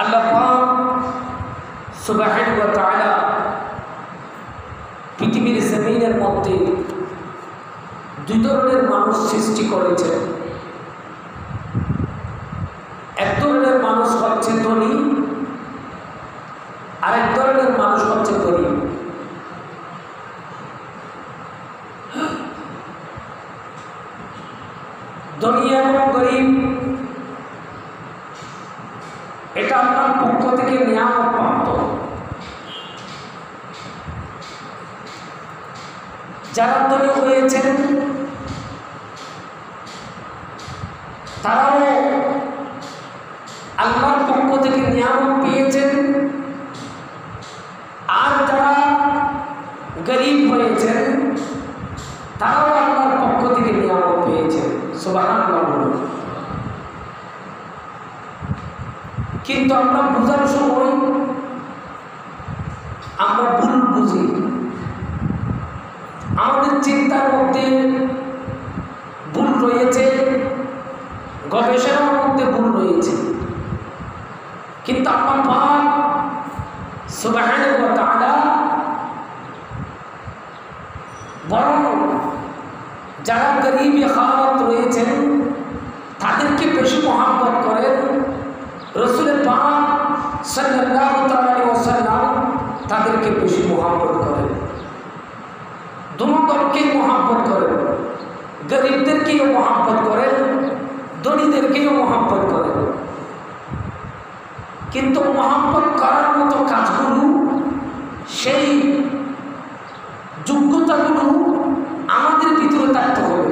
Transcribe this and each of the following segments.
আল্লাহ পাক সুবহানাহু ওয়া তাআলা পৃথিবীর জমিনের মধ্যে দুই ধরনের মানুষ সৃষ্টি করেছেন। এক ধরনের মানুষ হচ্ছে ধনী, আর এক ধরনের মানুষ হচ্ছে গরিব। ধনী এবং গরিব এটা আপনার পক্ষ থেকে নিয়ামত প্রাপ্ত। যারা ধনী হয়েছেন তারাও আল্লাহর পক্ষ থেকে নিয়ামত পেয়েছেন, আর যারা গরিব হয়েছেন তারাও আল্লাহর পক্ষ থেকে নিয়ামত পেয়েছেন। সুবহানাল্লাহ। কিন্তু আমরা বোঝার সময় আমরা ভুল বুঝি, আমাদের চিন্তার মধ্যে ভুল রয়েছে, গবেষণার মধ্যে ভুল রয়েছে। কিন্তু আল্লাহ পাক সুবহানাহু ওয়া তাআলা বরং যারা গরিব হালত রয়েছেন তাদেরকে বেশি মহব্বত করেন। রাসূল পাক সাল্লাল্লাহু আলাইহি ওয়াসাল্লাম তাদেরকে বেশি মহব্বত করেন, দুজনকেই মহব্বত করেন, গরিবদেরকেও মহব্বত করেন, ধনীদেরকেও মহব্বত করেন। কিন্তু মহব্বত করার মতো কাজগুলো, সেই যোগ্যতাগুলো আমাদের ভিতরে থাকতে হবে।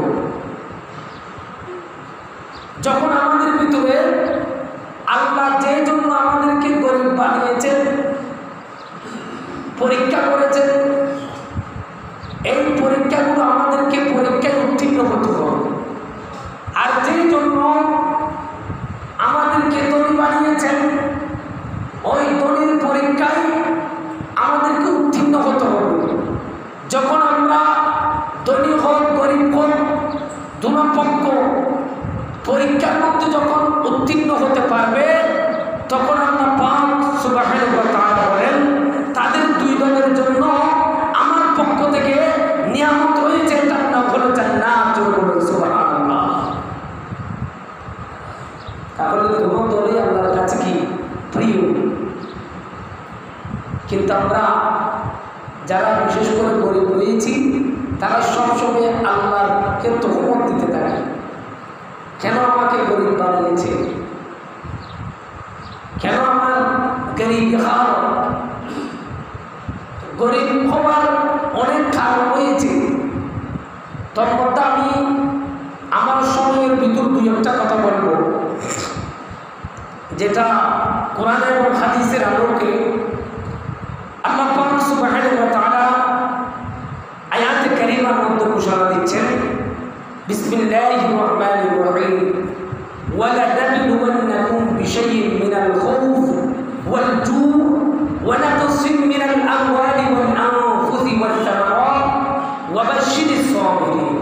যখন আমাদের ভিতরে আল্লাহ যে জন্য আমাদেরকে গরিব বানিয়েছেন, পরীক্ষা করেছেন, এই পরীক্ষাগুলো আমাদেরকে পরীক্ষায় উত্তীর্ণ হতে হবে। আর যে জন্য আমাদেরকে ধনী বানিয়েছেন, ওই ধনীর পরীক্ষায় আমাদেরকে উত্তীর্ণ হতে হবে। যখন আমরা ধনী হোক গরিব হোক দুপক্ষ পরীক্ষার মধ্যে যখন উত্তীর্ণ হতে পারবে, তখন আল্লাহ পাক সুবহানাহু ওয়া তাআলা বলেন তাদের দুই দলের জন্য আমার পক্ষ থেকে নিয়ামত রয়েছে, তার নাম হলো জান্নাত। সুবহানাল্লাহ। তাহলে দুটো দলই আল্লাহর কাছে কি প্রিয়। কিন্তু আমরা যারা বিশেষ করে গরিব রয়েছি তারা সবসময় আল্লাহকে তহমত দিতে থাকে, কেন আমাকে গরিব বানিয়েছে, কেন আমার গরিব হাল। গরিব হওয়ার অনেক কারণ রয়েছে, তার মধ্যে আমি আমার সময়ের ভিতর দুই একটা কথা বলবো, যেটা কোরআন এবং হাদিসের আলোকে আল্লাহ পাক সুবহানাহু ওয়া তাআলা আয়াতে কারিমার মধ্যে ঘোষণা দিচ্ছেন, বিসমিল্লাহির রহমানির রহিম, ওয়ালানাবলুওয়ান্নাকুম বিশাইইন মিনাল খাউফ ওয়াল জু' ওয়া নাকসিম মিনাল আমওয়ালি ওয়াল আনফুসি ওয়াত থামারাত ওয়া বাশশিরিস সাবিরিন।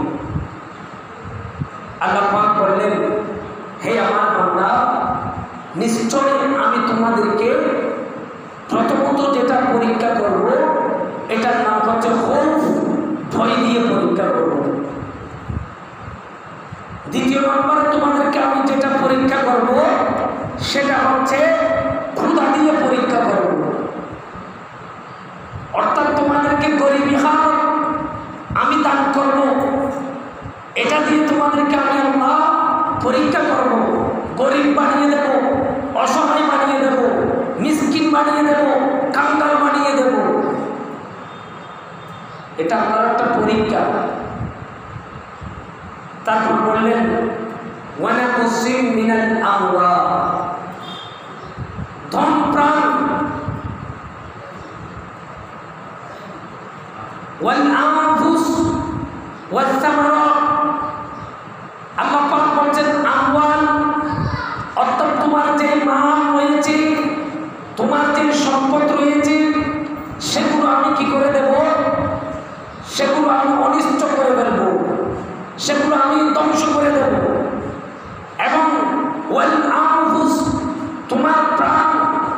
আল্লাহ পাক বললেন, হে আমার বান্দা, নিশ্চয় আমি তোমাদেরকে প্রথমত যেটা পরীক্ষা করব এটার নাম হচ্ছে খৌফ, ভয় দিয়ে পরীক্ষা করব। দ্বিতীয় নম্বরে তোমাদেরকে আমি যেটা পরীক্ষা করব সেটা হচ্ছে ক্ষুধা দিয়ে পরীক্ষা করব। অর্থাৎ তোমাদেরকে গরিবী হাল আমি দান করব, এটা দিয়ে তোমাদেরকে আমি আল্লাহ পরীক্ষা করব। গরিব বানিয়ে দেব, অসহায় বানিয়ে দেব, মিসকিন বানিয়ে দেব, কাঙ্গাল বানিয়ে দেব। এটা আপনার একটা পরীক্ষা। তারপর বললেন ওয়ানাকুসিম মিনাল আমওয়াল, ধন প্রাণ, ওয়াল আনফুস ওয়াত থামারাত। আল্লাহ পাক বলছেন আমওয়াল অর্থাৎ তোমার যে মাল রয়েছে, তোমার যে সম্পদ রয়েছে, সেগুলো আমি কি করে দেব? সেগুলো আমি অনিষ্ট করে ফেলবো, সেগুলো আমি ধ্বংস করে দেব। এবং ওয়াল আনফুস, তোমার প্রাণ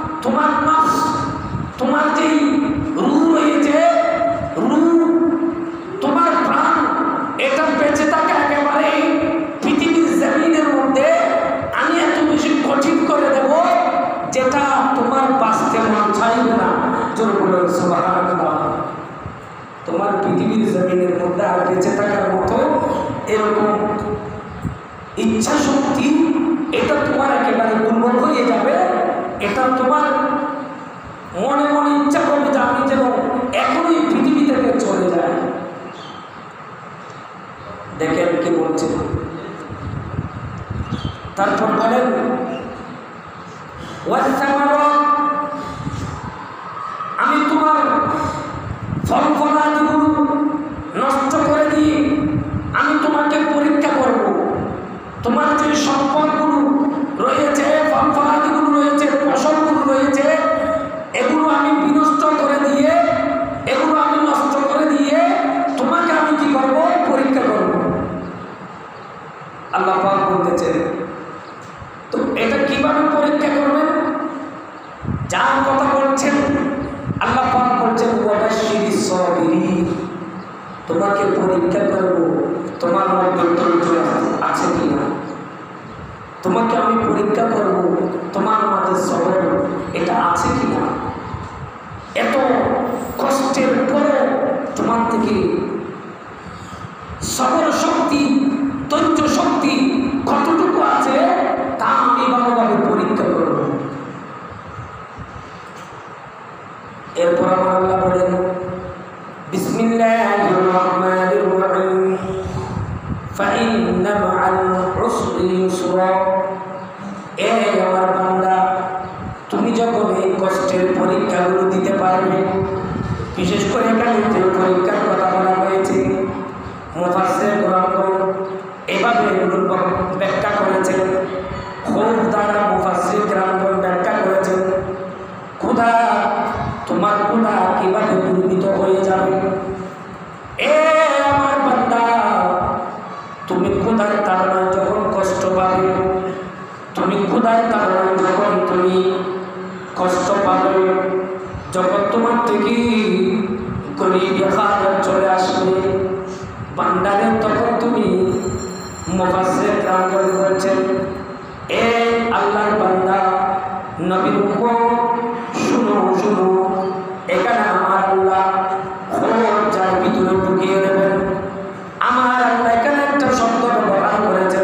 এটা তোমার মনে মনে ইচ্ছা করবে যে আমি যেন এখনই পৃথিবী থেকে চলে যাই। দেখেন কি বলছে, তারপর বলেন আমি তোমার ফল ফলাদিগুলো নষ্ট করে দিয়ে আমি তোমাকে পরীক্ষা করব। তোমার যে সম্পদগুলো রয়েছে, ফল ফলাদিগুলো রয়েছে, ফসলগুলো রয়েছে, এগুলো আমি বিনষ্ট করে দিয়ে, এগুলো আমি নষ্ট করে দিয়ে তোমাকে আমি কি করব? পরীক্ষা করব। আল্লাহ পাক বলতেছেন, তো এটা কিভাবে পরীক্ষা করবেন? যার কথা বলছেন আল্লাহ পাক বলছেন ওয়াবাশশিরিস সাবিরিন, তোমাকে পরীক্ষা করব তোমার মধ্যে ধৈর্য আছে কিনা। তোমাকে আমি পরীক্ষা করব তোমার মধ্যে সবর এটা আছে কিনা। এত কষ্টের পরে তোমার থেকে সবর শক্তি, ধৈর্য শক্তি কতটুকু আছে তা আমি ভালোভাবে পরীক্ষা করব। এরপর আমার আল্লাহ বলেন বিসমিল্লাহির রহমানির রহিম ফাইন্না মাআল উসরি ইউসরা। এ আমার বান্দা, তুমি যখন এই কষ্টের পরীক্ষাগুলো দিতে পারবে, বিশেষ করে এখানে যে পরীক্ষার কথা বলা হয়েছে মুফাসসিরগণ এভাবে এগুলোর ব্যাখ্যা করেছেন। খুব দ্বারা মুফাসসিরগণ ব্যাখ্যা করেছেন ক্ষুধা, তোমার ক্ষুধা কিভাবে দুর্বিত হয়ে যাবে। এ আমার বান্দা, তুমি ক্ষুধার তাড়নায় যখন কষ্ট পাবে, তুমি ক্ষুধার তাড়নায় যখন তুমি কষ্ট পাবে, যখন তোমার থেকে গরিবি হালত চলে আসবে বান্দারে, তখন তুমি মুফাসসিরগণ বলছেন এ আল্লাহর বান্দা, নবীর উম্মত শুনো শুনো, এখানে আমার আল্লাহ যার ভিতরে ঢুকিয়ে দেবেন। আমার আল্লাহ এখানে একটা শব্দ ব্যবহার করেছেন,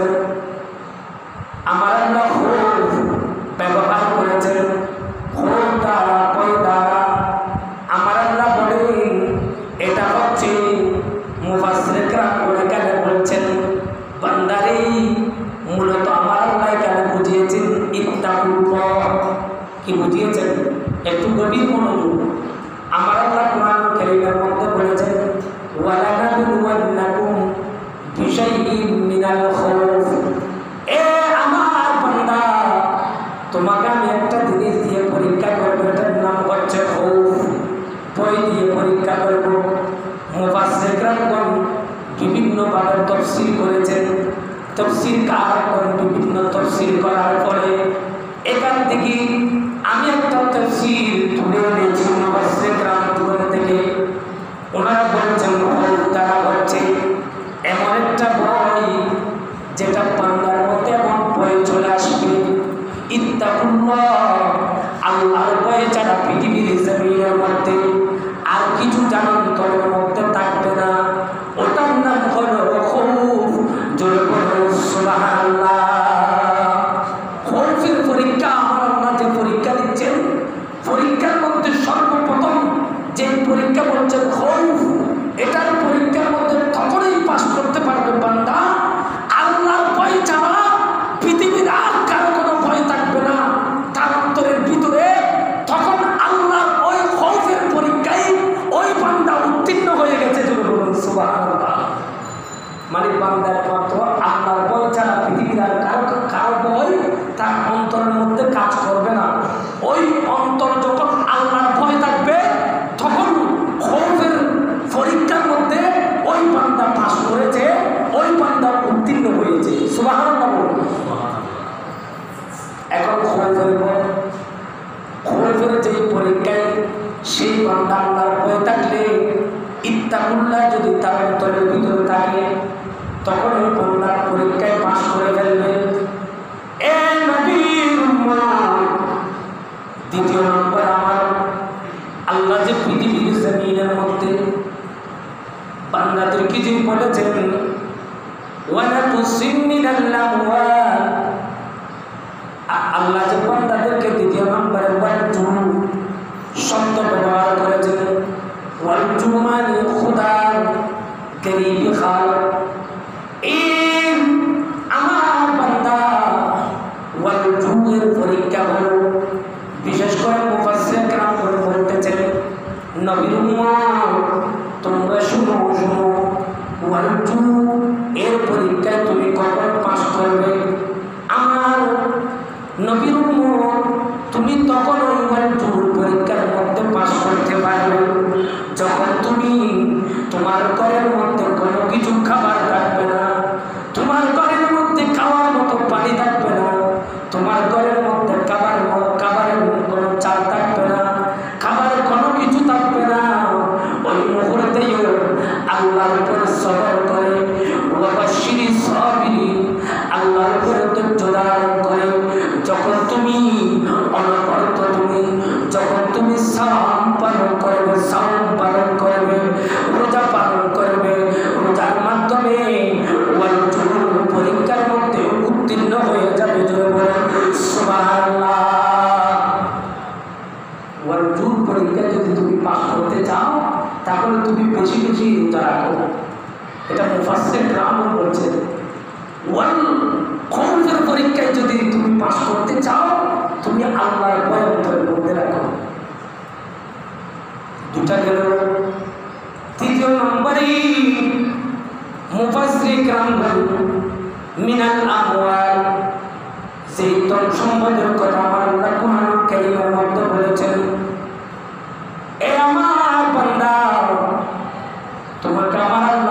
আমার আল্লাহ ব্যবহার করেছেন খোর দ্বারা, কই দ্বারা। আমার আল্লাহ বলেন এটা হচ্ছে মুফাসসিরগণ এখানে বলছেন বান্দারে, মূলত আমার আল্লাহ এখানে বুঝিয়েছেন ইত্তাকুল্লাহ। কি বুঝিয়েছেন? একটু গভীর মনোযোগ। আমার আল্লাহ কোরআন কারীমের মধ্যে বলেছেন ওয়ালানাবলুওয়ান্নাকুম বিশাইইন মিনাল খাউফ। এ আমার বান্দা, তোমাকে আমি একটা জিনিস দিয়ে পরীক্ষা করব, এটার নাম হচ্ছে খৌফ। ভয় দিয়ে পরীক্ষা করব। মুফাসসিরগণ বিভিন্নভাবে তাফসীর করেছেন, তাফসীরকারগণ বিভিন্ন তাফসীর করার পরে এখান থেকে আমি একটা তাফসীর তুলে এনেছি মুফাসসিরগণ থেকে। ওনারা বলছেন তারা হচ্ছে এমন একটা ভয় যেটা বান্দার মধ্যে এমন ভয় চলে আসবে, ইত্তাকুল্লাহ, আল্লাহর ভয় ছাড়া পৃথিবীর জমিনের মধ্যে আর কিছু জানান্তরের মধ্যে থাকবে না। ওটার নাম হলো খৌফ। জোরে বলো সুবহানাল্লাহ। খৌফের পরীক্ষা আমার আল্লাহ যে পরীক্ষা দিচ্ছেন, পরীক্ষার মধ্যে সর্বপ্রথম যে পরীক্ষা বলছেন খৌফ, এটার পরীক্ষার মধ্যে তখনই পাস করতে পারবে বান্দা আল্লাহর ভয় ছাড়া পৃথিবীর আর কারো কোনো ভয় থাকবে না তার অন্তরের ভিতরে। তখন আল্লাহর ওই খৌফের পরীক্ষায় ওই বান্দা উত্তীর্ণ হয়ে গেছে। জোরে বলুন সুবহানাল্লাহ। মানে বান্দা একমাত্র আল্লাহর ভয় ছাড়া পৃথিবীর আর কারো ভয় তার অন্তরের মধ্যে কাজ করবে না। ওই অন্তর যখন আল্লাহর ভয় থাকবে, তখন খৌফের পরীক্ষার মধ্যে ওই বান্দা পাস করেছে, ওই বান্দা উত্তীর্ণ হয়েছে। সুবহানাল্লাহ বলুন। এখন খৌফের যে পরীক্ষায় সেই বান্দা আল্লাহর ভয় থাকলে, ইত্তাকুল্লাহ যদি তার অন্তরের ভিতরে থাকে, তখন ওই বান্দার পরীক্ষায় পাস করে ফেলবে। এ নবীর উম্মত, দ্বিতীয় নম্বর আমার আল্লাহ যে পৃথিবীর জমিনের মধ্যে বান্দাদেরকে যে বলেছেন ওয়ানাকুসিম মিনাল আমওয়াল, আল্লাহ যে বান্দাদেরকে দ্বিতীয় নম্বরে নবীর উম্মত তোমরা শুনো শুনো, 1 2 এর পরীক্ষায় তুমি কখন পাস করবে? আমার নবীর উম্মত তুমি তখন ওই 1 2 পরীক্ষার মধ্যে পাস করতে পারবে যখন তুমি তোমার ঘরের মধ্যে কোনো কিছু খাবার থাকবে না, তোমার ঘরের মধ্যে খাওয়ার মতো পানি থাকবে না, তোমার ঘরের মধ্যে খাবারের কোনো চাল থাকবে না, খাবারের কোনো কিছু থাকবে না। ওই মুহূর্তেই আল্লাহর উপর সবর করে ওয়াবাশশিরিস সাবিরিন, আল্লাহর উপর ধৈর্য ধারণ করে যখন তুমি অনবরত যখন তুমি সাওম পালন করবে, রোজা পালন করবে, রোজার মাধ্যমে পরীক্ষার মধ্যে উত্তীর্ণ হয়ে যাবে। জোরে বলেন সুবহানাল্লাহ। পরীক্ষায় যদি তুমি পাস করতে চাও তাহলে তুমি বেশি বেশি রোজা রাখো। এটা মুফাসসির কেরাম বলছেন। খৌফের পরীক্ষায় যদি তুমি পাস করতে চাও তুমি আল্লাহর ভয় অন্তরের মধ্যে রাখো। দুটা গেল। তৃতীয় নম্বরে মুফাসসির কেরাম বলেন মিনাল আমওয়াল, সেই ধন সম্পদের কথা আমার আল্লাহ কুরআন কারীমের মধ্যে বলেছেন, এ আমার বান্দা তোমাকে আমার আল্লাহ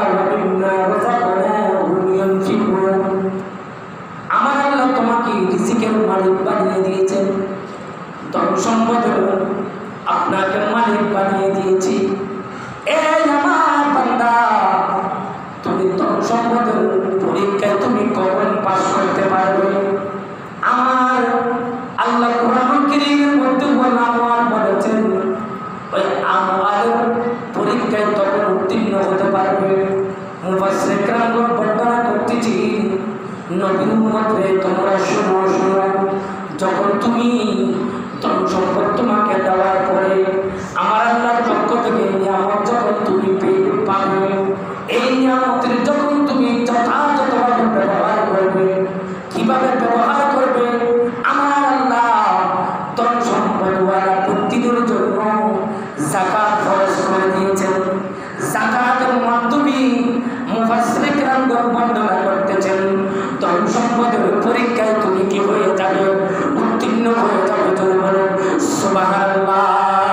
আমার আল্লাহ তোমাকে রিজিকের মালিক বানিয়ে দিয়েছেন, ধন সম্পদের আপনাকে মালিক বানিয়ে দিয়েছি। এই আমার বান্দা তুমি ধন সম্পদের পরীক্ষায় তুমি কখন পাস করতে পারবে? আমার আল্লাহ কোরআন কারীমের মধ্যে বলেছেন ওই আমওয়ালের পরীক্ষায় তখন উত্তীর্ণ হতে পারবে। মুফাসসির কেরাম বর্ণনা করতেছি, নবীর উম্মত রে তোমরা শুনো শুনো, যখন তুমি ধন সম্পদ তোমাকে দেওয়ার পরে আমার আল্লাহর পক্ষ থেকে নিয়ামত যখন তুমি পাবে, এই নিয়ামতের যখন তুমি যথাযথভাবে ব্যবহার করবে, কিভাবে ব্যবহার করবে? আমার আল্লাহ ধন সম্পদওয়ালা ব্যক্তিদের জন্য যাকাত ফরজ করে দিয়েছেন। যাকাতের মাধ্যমে মুফাসসির কেরাম বর্ণনা করতেছেন ধন সম্পদের পরীক্ষায় তুমি কি হয়ে যাবে? উত্তীর্ণ হয়ে যাবে। জোরে বলেন সুবহানাল্লাহ।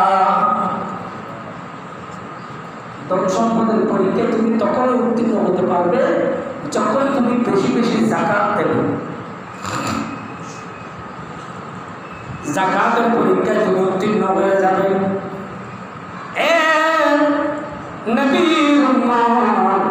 ধন সম্পদের পরীক্ষায় তুমি তখনই উত্তীর্ণ হতে পারবে যখন তুমি বেশি বেশি যাকাত দেবে। যাকাতের পরীক্ষায় তুমি উত্তীর্ণ হয়ে যাবে। নবীর উম্মত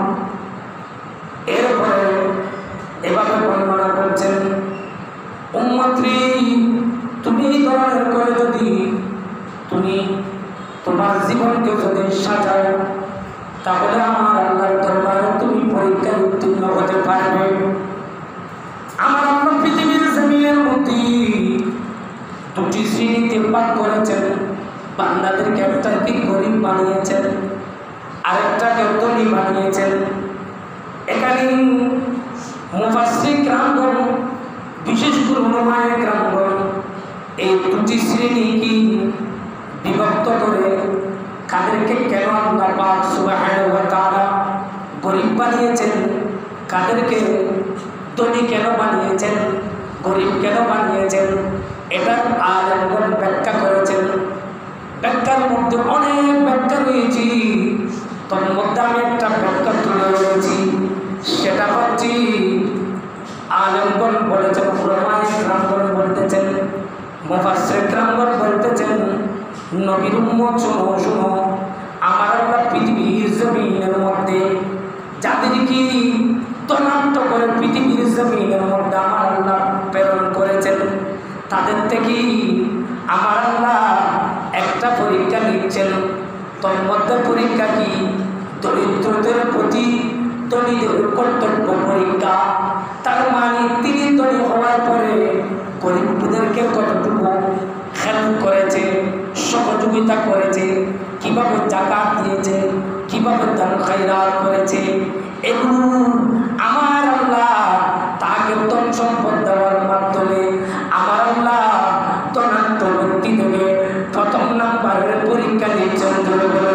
এরপরে এভাবে বর্ণনা করছেন, উম্মতরে তুমি এই ধরনের করে যদি তুমি তোমার জীবনকে যদি সাজাও তাহলে আমার আল্লাহর দরবারে তুমি পরীক্ষায় উত্তীর্ণ হতে পারবে। আমার আল্লাহ পৃথিবীর জমিনের মধ্যে দুটি শ্রেণীতে ভাগ করেছেন। বান্দাদেরকে একটাকে গরিব বানিয়েছেন, আরেকটাকে ধনী বানিয়েছেন। এখানে মুফাসসির কেরামগণ বিশেষ করে উলামায়ে কেরামগণ এই দুটি শ্রেণীকে বিভক্ত করে কাদেরকে কেন আল্লাহ পাক সুবহানাহু ওয়া তাআলা গরিব বানিয়েছেন, কাদেরকে ধনী কেন বানিয়েছেন, গরিব কেন বানিয়েছেন, এটা আলেমগণ ব্যাখ্যা করেছেন। ব্যাখ্যার মধ্যে অনেক ব্যাখ্যা রয়েছে, তার মধ্যে আমি একটা ব্যাখ্যা তুলে ধরেছি। সেটা হচ্ছে আলেমগণ বলেছেন, উলামায়ে কেরামগণ বলতেছেন, মুফাসসির কেরামগণ বলতেছেন, নবীর উম্মত শুনো শুনো, আমার আল্লাহ পৃথিবীর জমিনের মধ্যে যাদেরকে তনাত্ম করে পৃথিবীর জমিনের মধ্যে আমার আল্লাহ প্রেরণ করেছেন, তাদের থেকে আমার আল্লাহ একটা পরীক্ষা নিচ্ছেন। তোর মধ্যে পরীক্ষা কি? দরিদ্রদের প্রতি ধনীদের কর্তব্য পরীক্ষা। তার মানে তিনি ধনী হওয়ার পরে গরিবদেরকে কতটুকু হেল্প করেছে, সহযোগিতা করেছে, কিভাবে যাকাত দিয়েছে, কিভাবে দান খায়রাত করেছে, এগুলো আমার আল্লাহ তাকে ধন সম্পদ দেওয়ার মাধ্যমে আমার আল্লাহ ধনাত্ম ব্যক্তি থেকে প্রথম নাম্বারের পরীক্ষা নিচ্ছেন।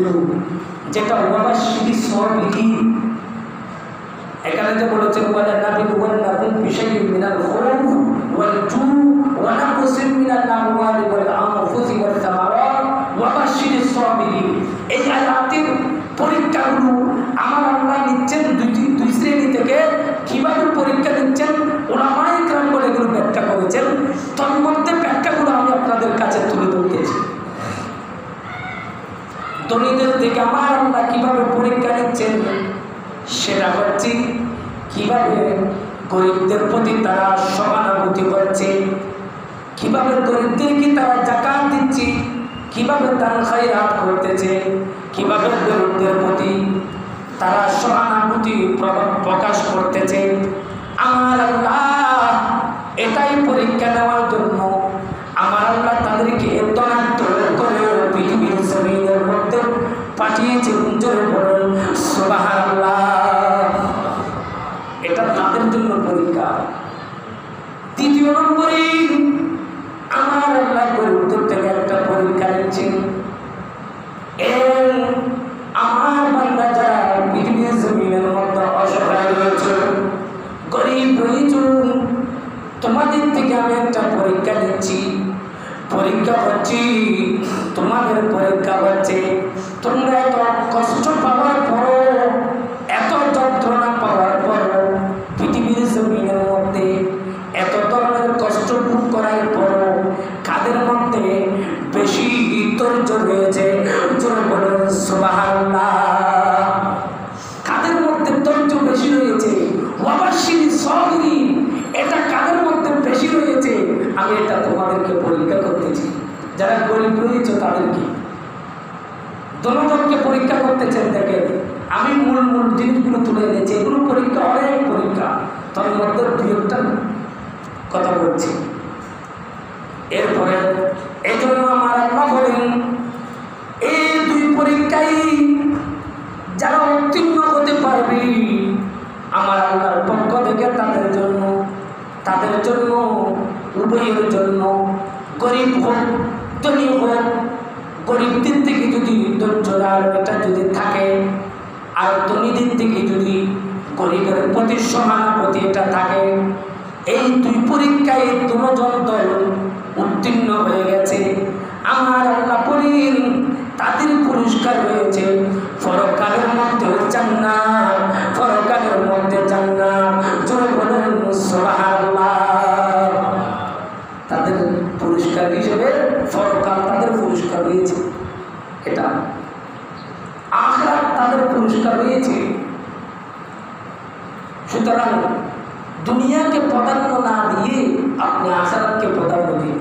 এগুলো যেটা ওয়াবাশশিরি সাবিরিন। এখানে যে বলেছেন ওয়ালা নাবিলুওয়ান্নাকুম বিশাইইন মিনাল খাউফ ওয়াল জু ওয়া নাকসিম মিনাল আমওয়ালি ওয়াল আনফুসি ওয়াস সামারাত ওয়াবাশশিরিস সাবিরিন। এই আয়াতের পরীক্ষাগুলো আমার আল্লাহ নিচ্ছেন দুই শ্রেণী থেকে। কিভাবে পরীক্ষা নিচ্ছেন উলামায়ে কেরাম বলে এগুলো ব্যাখ্যা করেছেন। তন্মধ্যে ব্যাখ্যাগুলো আমি আপনাদের কাছে তুলে ধরেছি। ধনীদের থেকে আমার আল্লাহ কিভাবে পরীক্ষা নিচ্ছেন সেটা হচ্ছে কিভাবে গরিবদের প্রতি তারা সহানুভূতি করছে, কিভাবে গরিবদেরকে তারা যাকাত দিচ্ছে, কিভাবে দান খায়রাত করতেছে, কিভাবে গরিবদের প্রতি তারা সহানুভূতি প্রকাশ করতেছে। আমার আল্লাহ এটাই পরীক্ষা নেওয়ার জন্য আমার আল্লাহ তাদেরকে তনাত্ত করে পৃথিবীর জমিনের মধ্যে পাঠিয়েছে। জোরে বলুন সুবহানাল্লাহ। এটা তাদের জন্য পরীক্ষা। দ্বিতীয় নম্বরে আমার আল্লাহ গরিবদের থেকে একটা পরীক্ষা নিচ্ছেন। আমার বান্দা যারা পৃথিবীর জমিনের মধ্যে অসহায় রয়েছে, গরিব রয়েছে, তোমাদের থেকে আমি একটা পরীক্ষা নিচ্ছি। পরীক্ষা হচ্ছে তোমাদের পরীক্ষা হচ্ছে তোমরা এত কষ্ট পাওয়ার পরও, এত যন্ত্রণা পাওয়ার পরও, পৃথিবীর জমিনের মধ্যে এত ধরনের কষ্ট ভোগ করার পরও কাদের মধ্যে বেশি ধৈর্য রয়েছে? জোরে বলুন সুবহানাল্লাহ। কাদের মধ্যে ধৈর্য বেশি রয়েছে? ওয়াবাশশিরিস সাবিরিন। এটা কাদের মধ্যে বেশি রয়েছে? আমি এটা তোমাদেরকে পরীক্ষা করতেছি। যারা গরিব রয়েছে তাদেরকে, জনগণকে পরীক্ষা করতেছেন। দেখেন আমি মূল জিনিসগুলো তুলে এনেছি। এগুলো পরীক্ষা, অনেক পরীক্ষা, তার মধ্যে দুই একটা কথা বলছি। এরপরে এই জন্য আমার আল্লাহ বলেন এই দুই পরীক্ষায় যারা উত্তীর্ণ হতে পারবে আমার আল্লাহর পক্ষ থেকে তাদের জন্য উভয়ের জন্য, গরিব হোক ধনী হোক, গরিবদের থেকে যদি ধৈর্যদার এটা যদি থাকে আর ধনীদের থেকে যদি গরিবের প্রতি সহানুভূতি এটা থাকে, এই দুই পরীক্ষায় দুজন দল উত্তীর্ণ হয়ে গেছে। আমার আল্লাহ বলেন তাদের পুরস্কার রয়েছে পরকালের মধ্যে জান্নাত, পরকালের মধ্যে জান্নাত। জোরে বলেন সুবহানাল্লাহ। তাদের পুরস্কার হিসেবে পরকাল তাদের পুরস্কার রয়েছে, এটা আখিরাত তাদের পুরস্কার রয়েছে। সুতরাং দুনিয়াকে প্রাধান্য না দিয়ে আপনি আখিরাতকে প্রাধান্য দিন।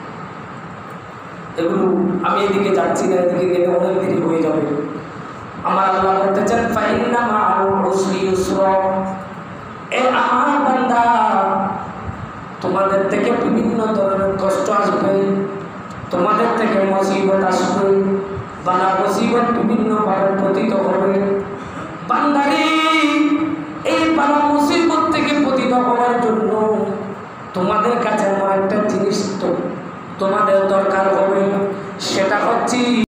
এগুলো আমি এদিকে যাচ্ছি না, এদিকে গেলে অনেক দেরি হয়ে যাবে। আমার আল্লাহ বলতেছেন ফাইন্না মা'আল উসরি ইউসরা। এ আমার বান্দা, তোমাদের থেকে বিভিন্ন ধরনের কষ্ট আসবে, তোমাদের থেকে মুসিবত আসবে, বালা মুসিবত বিভিন্ন ভাবে পতিত হবে। বান্দারে এই বালা মুসিবত থেকে পতিত হওয়ার জন্য তোমাদের কাছে আমার একটা জিনিস তো তোমাদের দরকার হবে, সেটা হচ্ছে